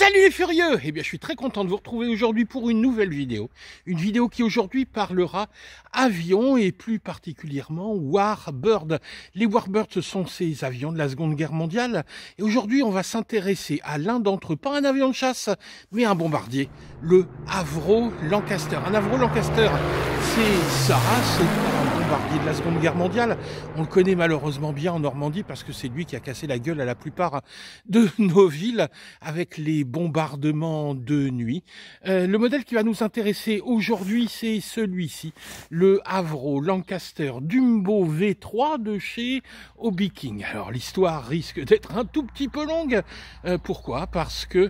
Salut les furieux! Eh bien, je suis très content de vous retrouver aujourd'hui pour une nouvelle vidéo. Une vidéo qui aujourd'hui parlera avions et plus particulièrement Warbird. Les Warbirds, ce sont ces avions de la Seconde Guerre mondiale. Et aujourd'hui, on va s'intéresser à l'un d'entre eux, pas un avion de chasse, mais un bombardier, le Avro Lancaster. Un Avro Lancaster, c'est sa race, c'est un bombardier de la Seconde Guerre mondiale. On le connaît malheureusement bien en Normandie parce que c'est lui qui a cassé la gueule à la plupart de nos villes avec les bombardements de nuit. Le modèle qui va nous intéresser aujourd'hui, c'est celui-ci, le Avro Lancaster Dumbo V3 de chez Hobby King. Alors l'histoire risque d'être un tout petit peu longue. Pourquoi? Parce que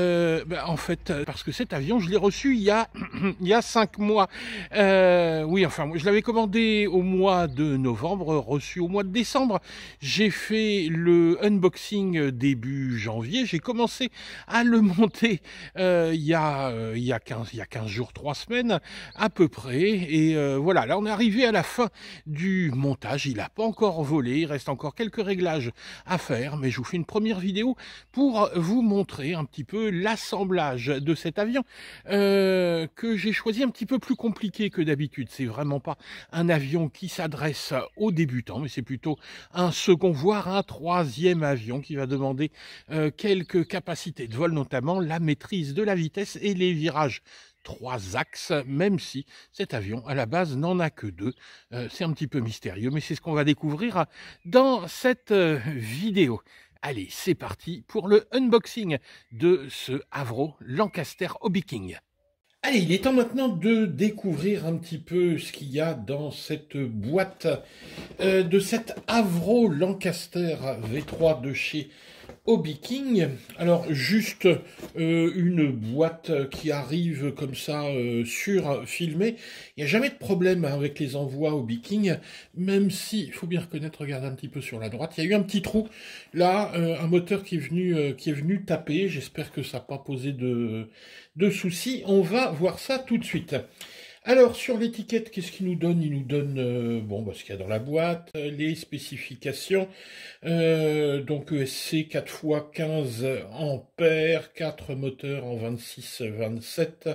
parce que cet avion, je l'ai reçu il y a 5 mois. Oui, enfin, je l'avais commandé au mois de novembre, reçu au mois de décembre. J'ai fait le unboxing début janvier. J'ai commencé à le monter il y a 15 jours, 3 semaines à peu près. Et voilà, là on est arrivé à la fin du montage. Il n'a pas encore volé, il reste encore quelques réglages à faire, mais je vous fais une première vidéo pour vous montrer un petit peu l'assemblage de cet avion que j'ai choisi un petit peu plus compliqué que d'habitude. C'est vraiment pas un avion qui s'adresse aux débutants, mais c'est plutôt un second, voire un troisième avion qui va demander quelques capacités de vol, notamment la maîtrise de la vitesse et les virages 3 axes, même si cet avion à la base n'en a que 2. C'est un petit peu mystérieux, mais c'est ce qu'on va découvrir dans cette vidéo. Allez, c'est parti pour le unboxing de ce Avro Lancaster Hobby King. Allez, il est temps maintenant de découvrir un petit peu ce qu'il y a dans cette boîte de cet Avro Lancaster V3 de chez Hobby King. Alors juste une boîte qui arrive comme ça surfilmée. Il n'y a jamais de problème avec les envois Hobby King, même si, il faut bien reconnaître, regardez un petit peu sur la droite, il y a eu un petit trou. Là, un moteur qui est venu taper. J'espère que ça n'a pas posé de soucis. On va voir ça tout de suite. Alors, sur l'étiquette, qu'est-ce qu'il nous donne? Il nous donne ce qu'il y a dans la boîte, les spécifications. Donc, ESC 4x15 ampères, 4 moteurs en 26-27,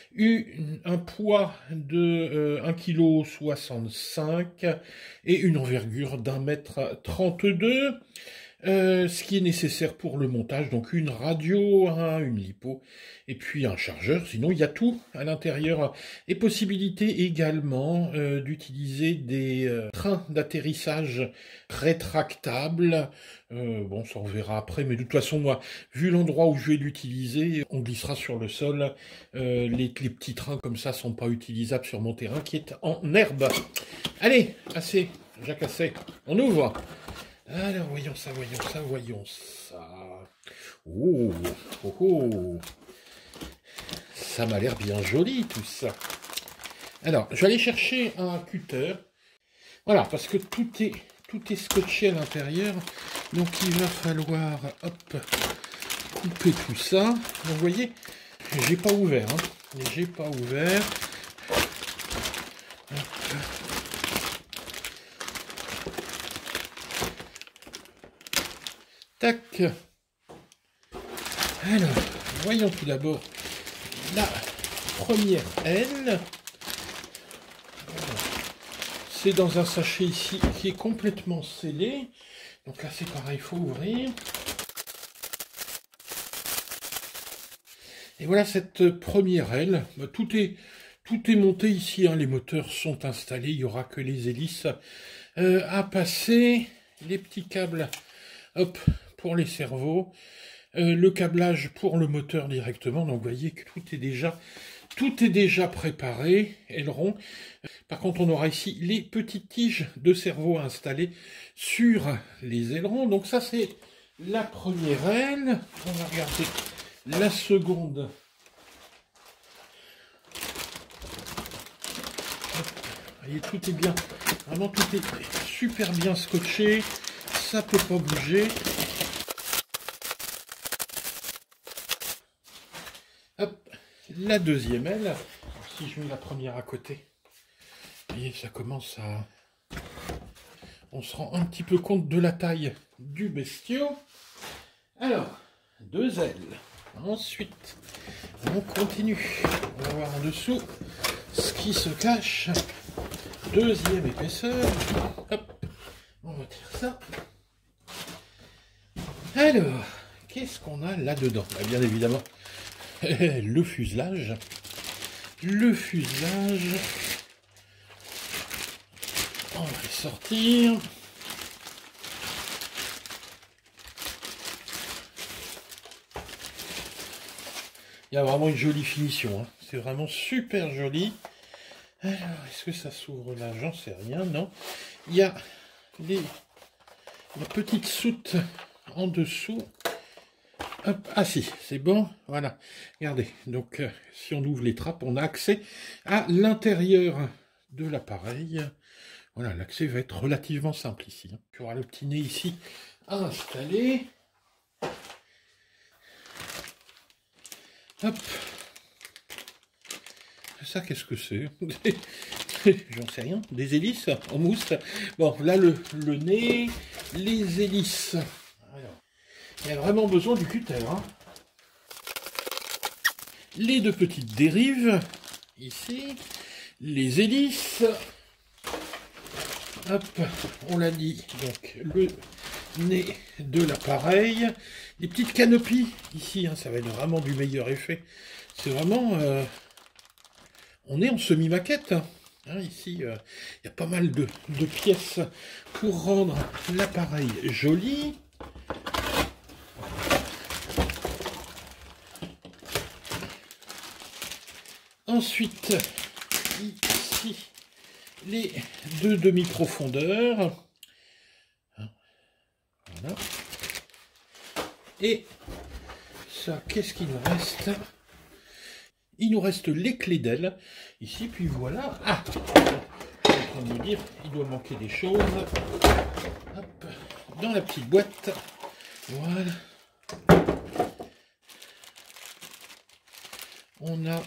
un poids de 1,65 kg et une envergure d'1,32 m. Ce qui est nécessaire pour le montage, donc une radio, une lipo, et puis un chargeur. Sinon, il y a tout à l'intérieur. Et possibilité également d'utiliser des trains d'atterrissage rétractables. Bon, ça on verra après, mais de toute façon, moi, vu l'endroit où je vais l'utiliser, on glissera sur le sol. Les petits trains comme ça sont pas utilisables sur mon terrain qui est en herbe. Allez, assez, jacassé, on ouvre. Alors, voyons ça, voyons ça. Oh, oh, oh. Ça m'a l'air bien joli, tout ça. Alors, je vais aller chercher un cutter. Voilà, parce que tout est scotché à l'intérieur. Donc, il va falloir, hop, couper tout ça. Donc, vous voyez, j'ai pas ouvert. J'ai pas ouvert. Hop. Tac. Alors, voyons tout d'abord la première aile. C'est dans un sachet ici qui est complètement scellé. Donc là, c'est pareil, il faut ouvrir. Et voilà cette première aile. Tout est monté ici. Les moteurs sont installés. Il n'y aura que les hélices à passer. Les petits câbles, hop, pour les cerveaux, le câblage pour le moteur directement. Donc vous voyez que tout est déjà préparé, aileron. Par contre, on aura ici les petites tiges de cerveau installées sur les ailerons. Donc ça, c'est la première aile. On va regarder la seconde. Vous voyez, tout est bien, vraiment tout est super bien scotché. Ça peut pas bouger. Hop, la deuxième aile. Alors, si je mets la première à côté, vous voyez, ça commence à... On se rend un petit peu compte de la taille du bestiau. Alors, 2 ailes. Ensuite, on continue. On va voir en dessous ce qui se cache. Deuxième épaisseur. Hop, on retire ça. Alors, qu'est-ce qu'on a là-dedans? Bien évidemment, le fuselage. Le fuselage. On va le sortir. Il y a vraiment une jolie finition, hein. C'est vraiment super joli. Alors, est-ce que ça s'ouvre là? J'en sais rien, non. Il y a la petite soute en dessous. Hop, ah si, c'est bon, voilà. Regardez, donc si on ouvre les trappes, on a accès à l'intérieur de l'appareil. Voilà, l'accès va être relativement simple ici. Tu auras le petit nez ici à installer. Hop. Ça, qu'est-ce que c'est? J'en sais rien. Des hélices en mousse. Bon, là, le nez, les hélices. Alors, il y a vraiment besoin du cutter. Hein. Les deux petites dérives, ici. Les hélices. Hop, on l'a dit. Donc, le nez de l'appareil. Les petites canopies, ici, hein, ça va être vraiment du meilleur effet. C'est vraiment... on est en semi-maquette. Hein, ici, il y a pas mal de pièces pour rendre l'appareil joli. Ensuite, ici, les deux demi-profondeurs. Voilà. Et ça, qu'est-ce qu'il nous reste? Il nous reste les clés d'aile, ici, puis voilà. Ah, je suis en train de me dire, il doit manquer des choses. Hop, dans la petite boîte. Voilà. On a...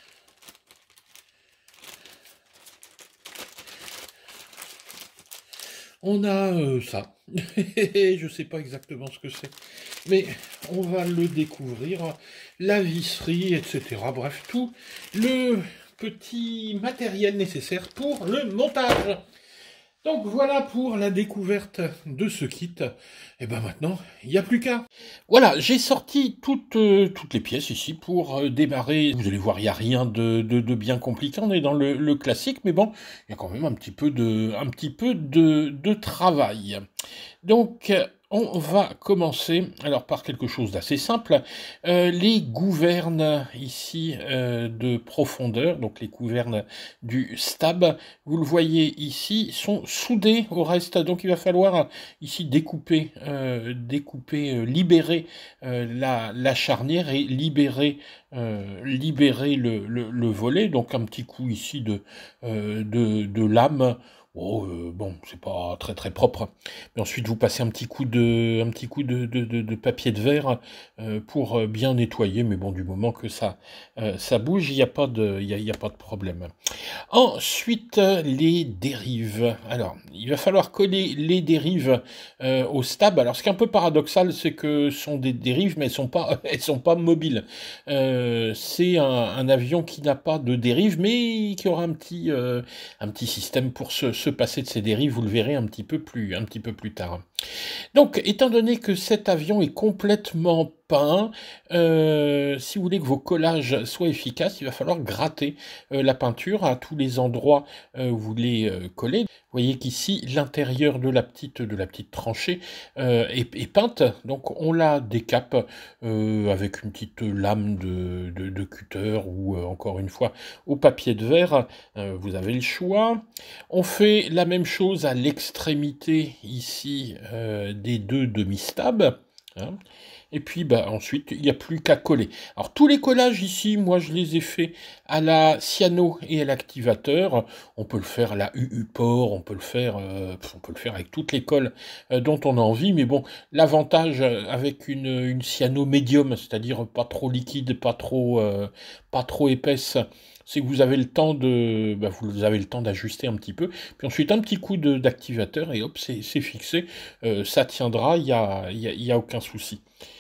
ça. Je ne sais pas exactement ce que c'est. Mais on va le découvrir. La visserie, etc. Bref, tout le petit matériel nécessaire pour le montage. Donc voilà pour la découverte de ce kit. Et ben maintenant, il n'y a plus qu'à. Voilà, j'ai sorti toutes les pièces ici pour démarrer. Vous allez voir, il n'y a rien de bien compliqué. On est dans le classique, mais bon, il y a quand même un petit peu de travail. Donc, on va commencer alors par quelque chose d'assez simple. Les gouvernes ici de profondeur, donc les gouvernes du stab, vous le voyez ici, sont soudées au reste. Donc il va falloir ici découper, libérer la charnière et libérer le volet. Donc un petit coup ici de lame. Oh, bon, c'est pas très très propre. Mais ensuite, vous passez un petit coup de papier de verre pour bien nettoyer. Mais bon, du moment que ça bouge, il n'y a pas de problème. Ensuite, les dérives. Alors, il va falloir coller les dérives au stab. Alors, ce qui est un peu paradoxal, c'est que ce sont des dérives, mais elles sont pas mobiles. C'est un avion qui n'a pas de dérive, mais qui aura un petit système pour se passer de ces dérives. Vous le verrez un petit peu plus tard. Donc, étant donné que cet avion est complètement peint, si vous voulez que vos collages soient efficaces, il va falloir gratter la peinture à tous les endroits où vous voulez coller. Vous voyez qu'ici, l'intérieur de la petite tranchée est peinte, donc on la décape avec une petite lame de cutter ou encore une fois au papier de verre. Vous avez le choix. On fait la même chose à l'extrémité ici des deux demi-stabs. Hein. Et puis ensuite, il n'y a plus qu'à coller. Alors tous les collages ici, moi je les ai faits à la cyano et à l'activateur. On peut le faire à la UU-port, on peut le faire avec toutes les colles dont on a envie. Mais bon, l'avantage avec une cyano médium, c'est-à-dire pas trop liquide, pas trop épaisse, c'est que vous avez le temps d'ajuster un petit peu. Puis ensuite un petit coup d'activateur et hop, c'est fixé. Ça tiendra, il y a aucun souci.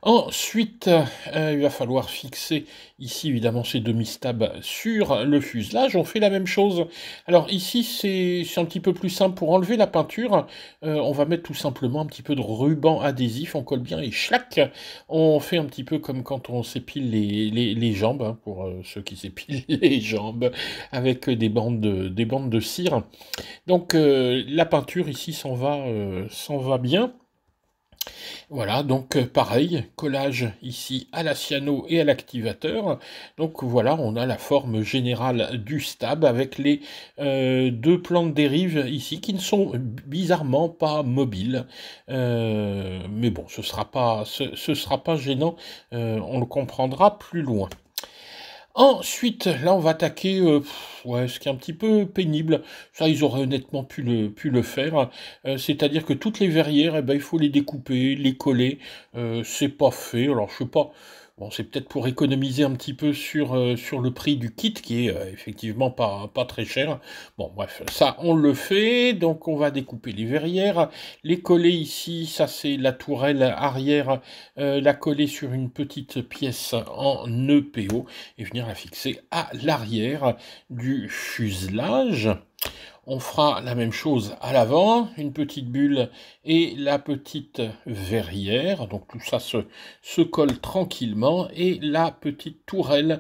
Ensuite, il va falloir fixer ici évidemment ces demi-stabs sur le fuselage. On fait la même chose. Alors ici c'est un petit peu plus simple pour enlever la peinture. On va mettre tout simplement un petit peu de ruban adhésif. On colle bien et schlac. On fait un petit peu comme quand on s'épile les jambes, hein, pour ceux qui s'épilent les jambes, avec des bandes de cire. Donc la peinture ici s'en va bien. Voilà, donc pareil, collage ici à la cyano et à l'activateur. Donc voilà, on a la forme générale du stab avec les deux plans de dérive ici qui ne sont bizarrement pas mobiles. Mais bon, ce sera pas gênant, on le comprendra plus loin. Ensuite, là, on va attaquer ouais, ce qui est un petit peu pénible. Ça, ils auraient honnêtement pu le faire. C'est-à-dire que toutes les verrières, eh ben, il faut les découper, les coller. C'est pas fait. Alors, je sais pas. Bon, c'est peut-être pour économiser un petit peu sur le prix du kit, qui est effectivement pas très cher. Bon, bref, ça, on le fait. Donc, on va découper les verrières, les coller ici. Ça, c'est la tourelle arrière. La coller sur une petite pièce en EPO et venir la fixer à l'arrière du fuselage. On fera la même chose à l'avant, une petite bulle et la petite verrière. Donc tout ça se colle tranquillement. Et la petite tourelle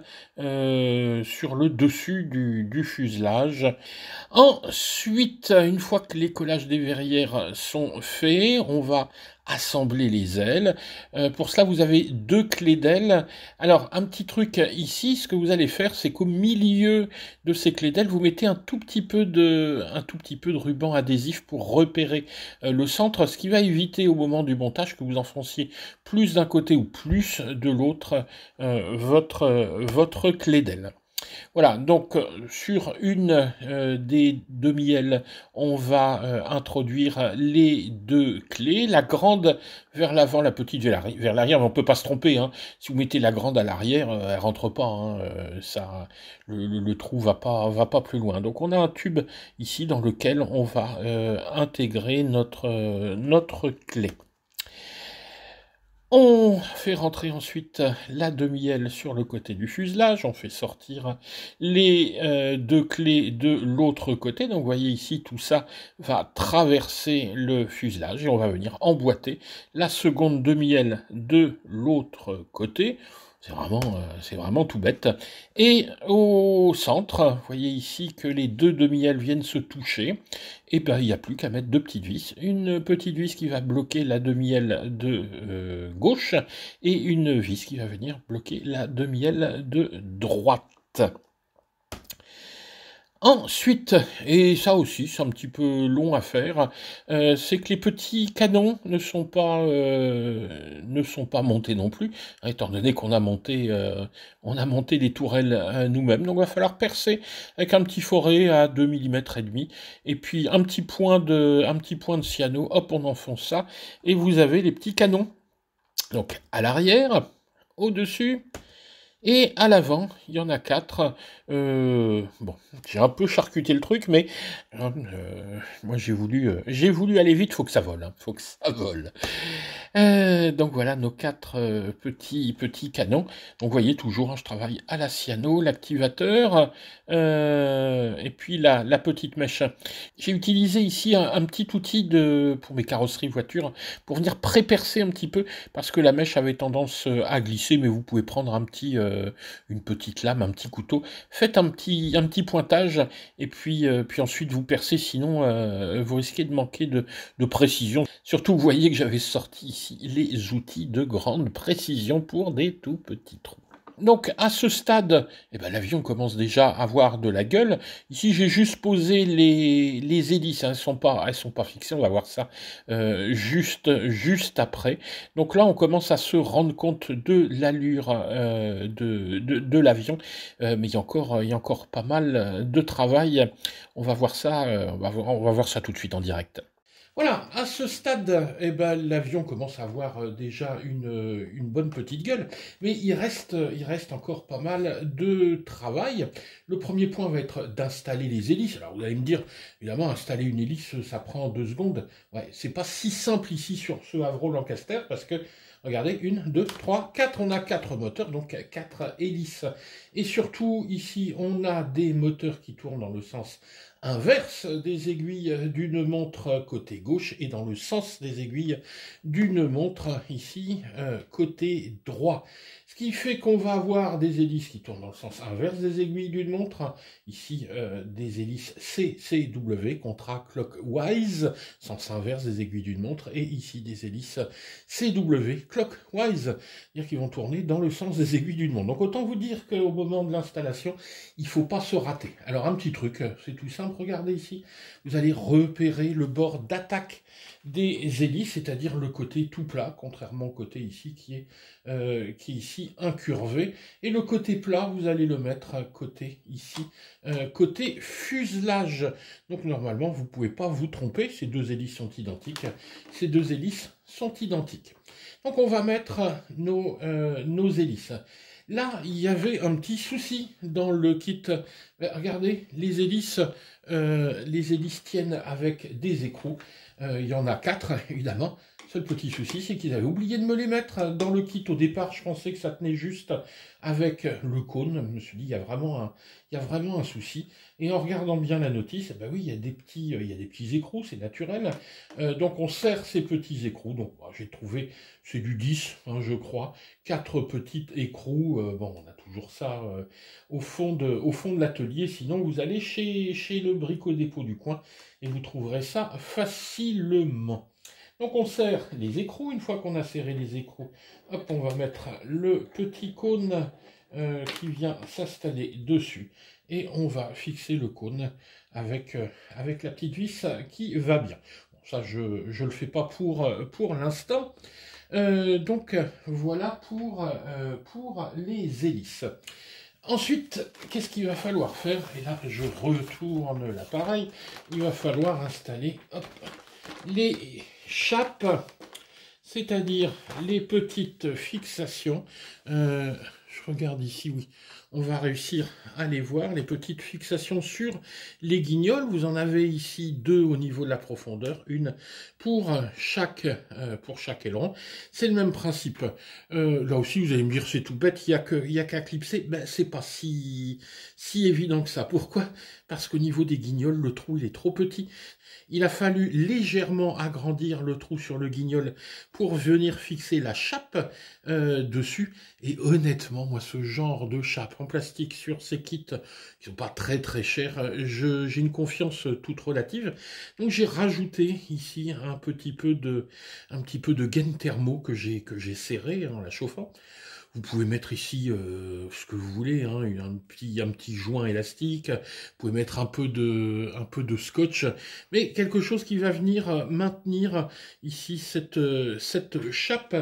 sur le dessus du fuselage. Ensuite, une fois que les collages des verrières sont faits, on va assembler les ailes. Pour cela, vous avez deux clés d'ailes. Alors, un petit truc ici, ce que vous allez faire, c'est qu'au milieu de ces clés d'ailes, vous mettez un tout petit peu de ruban adhésif pour repérer le centre, ce qui va éviter au moment du montage que vous enfonciez plus d'un côté ou plus de l'autre votre clé d'aile. Voilà, donc sur une des demi-ailes, on va introduire les deux clés, la grande vers l'avant, la petite vers l'arrière, mais on ne peut pas se tromper, hein. Si vous mettez la grande à l'arrière, elle rentre pas, hein, ça, le trou va pas plus loin. Donc on a un tube ici dans lequel on va intégrer notre clé. On fait rentrer ensuite la demi-aile sur le côté du fuselage, on fait sortir les deux clés de l'autre côté. Donc vous voyez ici, tout ça va traverser le fuselage et on va venir emboîter la seconde demi-aile de l'autre côté. C'est vraiment tout bête. Et au centre, vous voyez ici que les deux demi-ailes viennent se toucher. Et bien, il n'y a plus qu'à mettre deux petites vis. Une petite vis qui va bloquer la demi-aile de gauche et une vis qui va venir bloquer la demi-aile de droite. Ensuite, et ça aussi c'est un petit peu long à faire, c'est que les petits canons ne sont pas montés non plus, hein, étant donné qu'on a monté les tourelles nous-mêmes. Donc il va falloir percer avec un petit foret à 2 mm et demi, et puis un petit point de cyano, hop, on enfonce ça, et vous avez les petits canons. Donc à l'arrière, au-dessus, et à l'avant, il y en a 4. Bon, j'ai un peu charcuté le truc, mais moi j'ai voulu aller vite, faut que ça vole, hein, faut que ça vole. Donc voilà nos 4 petits canons. Donc vous voyez toujours, hein, je travaille à la cyano, l'activateur, et puis la petite mèche. J'ai utilisé ici un petit outil pour mes carrosseries voitures, pour venir pré-percer un petit peu, parce que la mèche avait tendance à glisser, mais vous pouvez prendre une petite lame, un petit couteau, faites un petit pointage, et puis ensuite vous percez, sinon vous risquez de manquer de précision. Surtout, vous voyez que j'avais sorti ici les outils de grande précision pour des tout petits trous. Donc à ce stade, eh ben, l'avion commence déjà à avoir de la gueule. Ici j'ai juste posé les hélices, hein, elles sont pas fixées, on va voir ça juste après. Donc là on commence à se rendre compte de l'allure de l'avion, mais il y a encore pas mal de travail. On va voir ça, on va voir ça tout de suite en direct. Voilà, à ce stade, eh ben, l'avion commence à avoir déjà une bonne petite gueule, mais il reste encore pas mal de travail. Le premier point va être d'installer les hélices. Alors vous allez me dire, évidemment, installer une hélice, ça prend 2 secondes. Ouais, c'est pas si simple ici sur ce Avro Lancaster, parce que Regardez, 1, 2, 3, 4. On a 4 moteurs, donc 4 hélices. Et surtout, ici, on a des moteurs qui tournent dans le sens inverse des aiguilles d'une montre côté gauche et dans le sens des aiguilles d'une montre ici côté droit. Ce qui fait qu'on va avoir des hélices qui tournent dans le sens inverse des aiguilles d'une montre, ici des hélices CCW, contra-clockwise, sens inverse des aiguilles d'une montre, et ici des hélices CW, clockwise, c'est-à-dire qu'ils vont tourner dans le sens des aiguilles d'une montre. Donc autant vous dire qu'au moment de l'installation, il ne faut pas se rater. Alors un petit truc, c'est tout simple, regardez ici, vous allez repérer le bord d'attaque des hélices, c'est-à-dire le côté tout plat, contrairement au côté ici qui est ici incurvé, et le côté plat, vous allez le mettre côté ici, côté fuselage. Donc normalement, vous ne pouvez pas vous tromper, ces deux hélices sont identiques, ces deux hélices sont identiques. Donc on va mettre nos hélices. Là, il y avait un petit souci dans le kit. Regardez, les hélices tiennent avec des écrous. Il y en a 4, évidemment. Seul petit souci, c'est qu'ils avaient oublié de me les mettre dans le kit. Au départ, je pensais que ça tenait juste avec le cône. Je me suis dit, il y a vraiment un souci. Et en regardant bien la notice, ben oui, il y a des petits écrous, c'est naturel. Donc on serre ces petits écrous. Donc j'ai trouvé, c'est du 10, hein, je crois. 4 petits écrous. Bon, on a toujours ça au fond de l'atelier. Sinon, vous allez chez le brico-dépôt du coin et vous trouverez ça facilement. Donc on serre les écrous. Une fois qu'on a serré les écrous, hop, on va mettre le petit cône qui vient s'installer dessus. Et on va fixer le cône avec la petite vis qui va bien. Bon, ça, je ne le fais pas pour l'instant. Donc voilà pour les hélices. Ensuite, qu'est-ce qu'il va falloir faire? Et là, je retourne l'appareil. Il va falloir installer les chapes, c'est-à-dire les petites fixations. Je regarde ici, oui, on va réussir à les voir, les petites fixations sur les guignols. Vous en avez ici 2 au niveau de la profondeur, une pour chaque aileron. C'est le même principe. Là aussi, vous allez me dire, c'est tout bête, il n'y a qu'à clipser. Ben, c'est pas si évident que ça. Pourquoi? Parce qu'au niveau des guignols, le trou il est trop petit. Il a fallu légèrement agrandir le trou sur le guignol pour venir fixer la chape dessus. Et honnêtement, moi, ce genre de chape en plastique sur ces kits, qui sont pas très très chers, j'ai une confiance toute relative. Donc j'ai rajouté ici un petit peu de gaine thermo que j'ai serré en la chauffant. Vous pouvez mettre ici ce que vous voulez, hein, un petit joint élastique. Vous pouvez mettre un peu de scotch, mais quelque chose qui va venir maintenir ici cette chape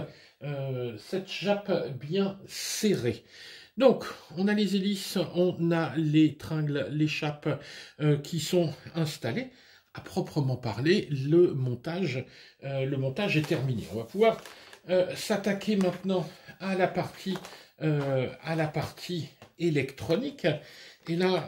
bien serrée. Donc, on a les hélices, on a les tringles, les chapes qui sont installées. À proprement parler, le montage est terminé. On va pouvoir s'attaquer maintenant à la partie électronique. Et là,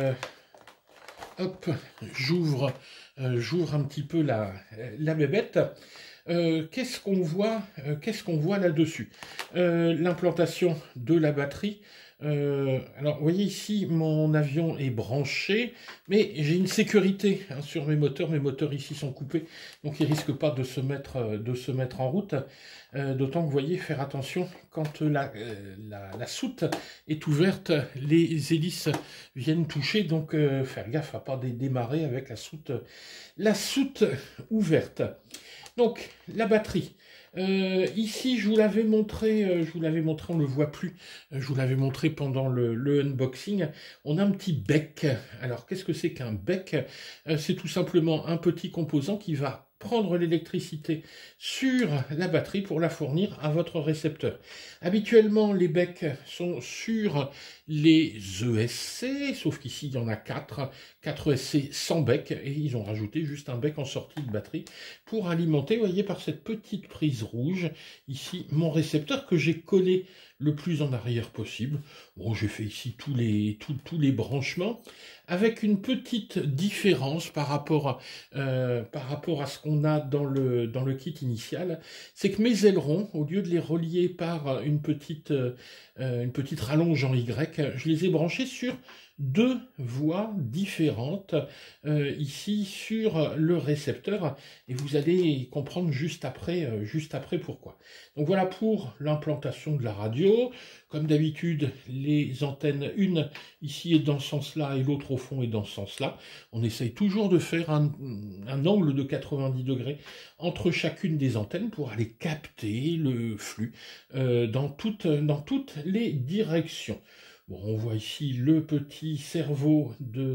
hop, j'ouvre un petit peu la bébête. Qu'est-ce qu'on voit là-dessus? L'implantation de la batterie. Alors, vous voyez ici, mon avion est branché, mais j'ai une sécurité hein, sur mes moteurs. Mes moteurs ici sont coupés, donc ils ne risquent pas de se mettre en route. D'autant que vous voyez, faire attention, quand la soute est ouverte, les hélices viennent toucher, donc faire gaffe à ne pas démarrer avec la soute ouverte. Donc, la batterie. Ici, je vous l'avais montré, on ne le voit plus, je vous l'avais montré pendant le unboxing. On a un petit bec. Alors, qu'est-ce que c'est qu'un bec? C'est tout simplement un petit composant qui va prendre l'électricité sur la batterie pour la fournir à votre récepteur. Habituellement, les becs sont sur les ESC, sauf qu'ici, il y en a 4 ESC sans bec, et ils ont rajouté juste un bec en sortie de batterie pour alimenter, vous voyez, par cette petite prise rouge, ici, mon récepteur que j'ai collé le plus en arrière possible. Bon, j'ai fait ici tous les branchements, avec une petite différence par rapport à ce qu'on a dans le kit initial, c'est que mes ailerons, au lieu de les relier par une petite rallonge en Y, je les ai branchés sur deux voies différentes ici sur le récepteur, et vous allez comprendre juste après pourquoi. Donc voilà pour l'implantation de la radio. Comme d'habitude, les antennes, une ici est dans ce sens-là et l'autre au fond est dans ce sens-là. On essaye toujours de faire un angle de 90 degrés entre chacune des antennes pour aller capter le flux dans toutes les directions. Bon, on voit ici le petit cerveau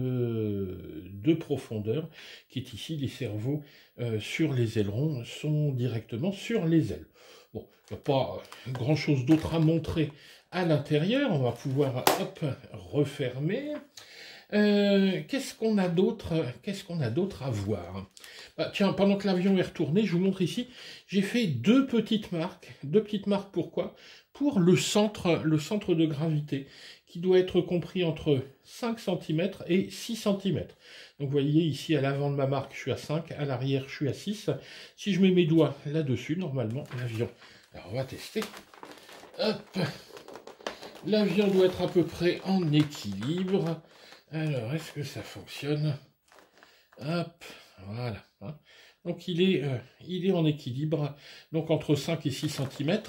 de profondeur qui est ici. Les cerveaux sur les ailerons sont directement sur les ailes. Bon, il n'y a pas grand-chose d'autre à montrer à l'intérieur. On va pouvoir refermer. Qu'est-ce qu'on a d'autre à voir? Bah, tiens, pendant que l'avion est retourné, je vous montre ici, j'ai fait deux petites marques. Pourquoi? Pour le centre de gravité, qui doit être compris entre 5 cm et 6 cm. Donc vous voyez ici à l'avant de ma marque, je suis à 5, à l'arrière, je suis à 6. Si je mets mes doigts là-dessus, normalement, l'avion... Alors on va tester. Hop. L'avion doit être à peu près en équilibre. Alors, est-ce que ça fonctionne? Hop, voilà. Donc il est en équilibre, donc entre 5 et 6 cm.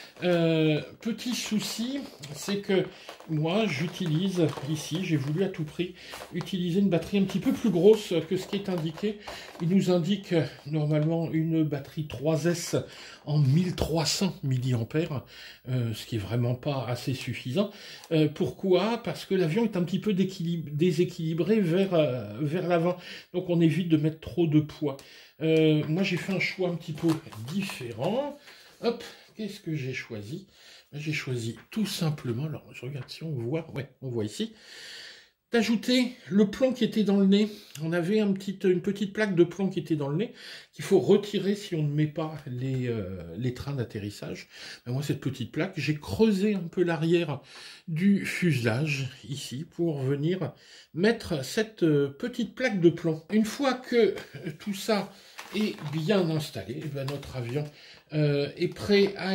Petit souci, c'est que moi j'utilise ici, j'ai voulu à tout prix utiliser une batterie un petit peu plus grosse que ce qui est indiqué. Il nous indique normalement une batterie 3S en 1300 mAh, ce qui est vraiment pas assez suffisant. Pourquoi? Parce que l'avion est un petit peu déséquilibré vers l'avant, donc on évite de mettre trop de poids. Moi j'ai fait un choix un petit peu différent. Hop, qu'est-ce que j'ai choisi? J'ai choisi tout simplement, alors je regarde si on voit, ouais, on voit ici, d'ajouter le plomb qui était dans le nez. On avait une petite plaque de plomb qui était dans le nez, qu'il faut retirer si on ne met pas les trains d'atterrissage. Moi, cette petite plaque, j'ai creusé un peu l'arrière du fuselage, ici, pour venir mettre cette petite plaque de plomb. Une fois que tout ça est bien installé, notre avion est prêt à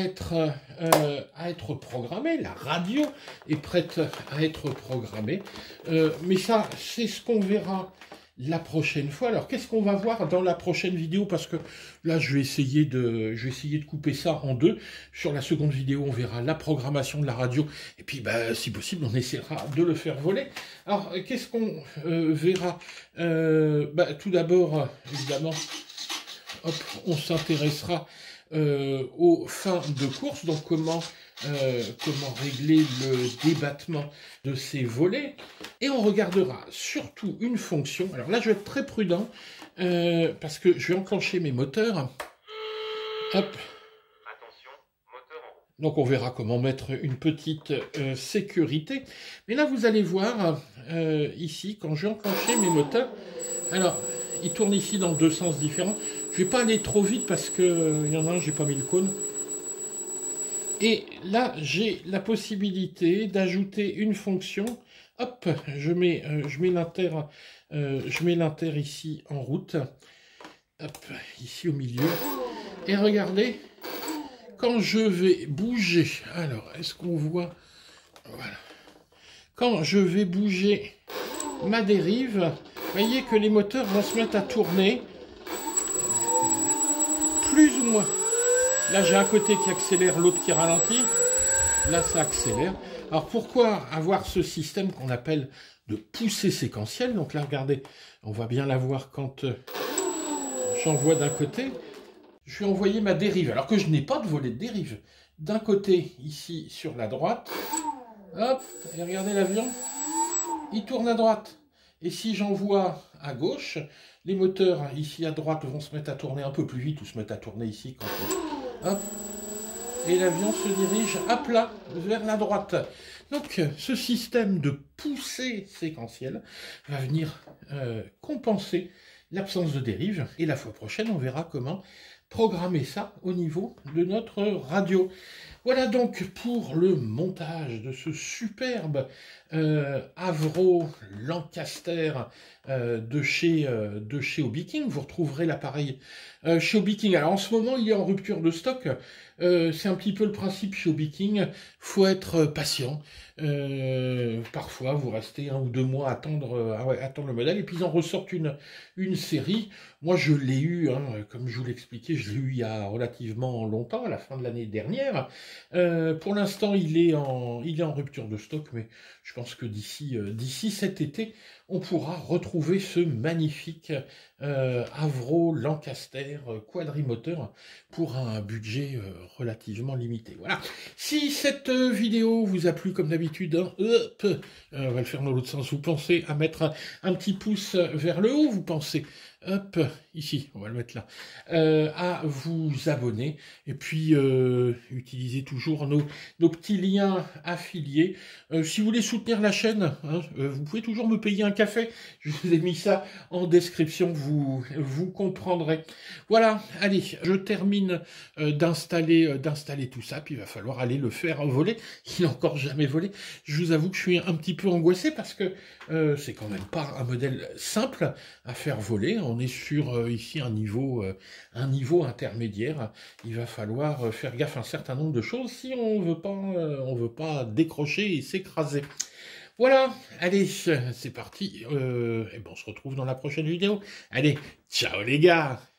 être programmé, la radio est prête à être programmée, mais ça c'est ce qu'on verra la prochaine fois. Alors qu'est-ce qu'on va voir dans la prochaine vidéo? Parce que là je vais essayer de couper ça en deux. Sur la seconde vidéo on verra la programmation de la radio, et puis si possible on essaiera de le faire voler. Alors qu'est-ce qu'on verra? Tout d'abord évidemment, hop, on s'intéressera aux fins de course, donc comment régler le débattement de ces volets, et on regardera surtout une fonction. Alors là je vais être très prudent parce que je vais enclencher mes moteurs. Hop. Attention, moteur en route. Donc on verra comment mettre une petite sécurité, mais là vous allez voir ici quand je vais enclencher mes moteurs, alors ils tournent ici dans deux sens différents. Je vais pas aller trop vite parce que il y en a un, j'ai pas mis le cône. Et là, j'ai la possibilité d'ajouter une fonction. Hop, je mets l'inter ici en route. Hop, ici au milieu. Et regardez, quand je vais bouger, alors est-ce qu'on voit? Voilà. Quand je vais bouger ma dérive, vous voyez que les moteurs vont se mettre à tourner. Plus ou moins. Là, j'ai un côté qui accélère, l'autre qui ralentit. Là, ça accélère. Alors, pourquoi avoir ce système qu'on appelle de poussée séquentielle? Donc là, regardez, on va bien la voir quand j'envoie d'un côté. Je vais envoyer ma dérive, alors que je n'ai pas de volet de dérive. D'un côté, ici, sur la droite. Hop, et regardez l'avion. Il tourne à droite. Et si j'envoie à gauche, les moteurs ici à droite vont se mettre à tourner un peu plus vite, ou se mettre à tourner ici quand hop, et l'avion se dirige à plat vers la droite. Donc ce système de poussée séquentielle va venir compenser l'absence de dérive, et la fois prochaine on verra comment programmer ça au niveau de notre radio. Voilà donc pour le montage de ce superbe Avro Lancaster de chez Hobby King. Vous retrouverez l'appareil chez Hobby King. Alors en ce moment, il est en rupture de stock. C'est un petit peu le principe chez Hobby King. Faut être patient. Parfois, vous restez 1 ou 2 mois à attendre le modèle et puis ils en ressortent une série. Moi, je l'ai eu, hein, comme je vous l'expliquais, je l'ai eu il y a relativement longtemps, à la fin de l'année dernière. Pour l'instant, il est en rupture de stock, mais je pense que d'ici cet été, on pourra retrouver ce magnifique Avro Lancaster quadrimoteur pour un budget relativement limité. Voilà. Si cette vidéo vous a plu, comme d'habitude, hein, on va le faire dans l'autre sens. Vous pensez à mettre un petit pouce vers le haut, vous pensez, hop, ici, on va le mettre là, à vous abonner et puis utilisez toujours nos petits liens affiliés. Si vous voulez soutenir la chaîne, hein, vous pouvez toujours me payer un café. Je vous ai mis ça en description, vous comprendrez. Voilà, allez, je termine d'installer tout ça, puis il va falloir aller le faire voler. Il n'a encore jamais volé. Je vous avoue que je suis un petit peu angoissé parce que c'est quand même pas un modèle simple à faire voler. On est sur ici un niveau intermédiaire. Il va falloir faire gaffe à un certain nombre de choses si on veut pas décrocher et s'écraser. Voilà, allez, c'est parti. Et bon, on se retrouve dans la prochaine vidéo. Allez, ciao les gars!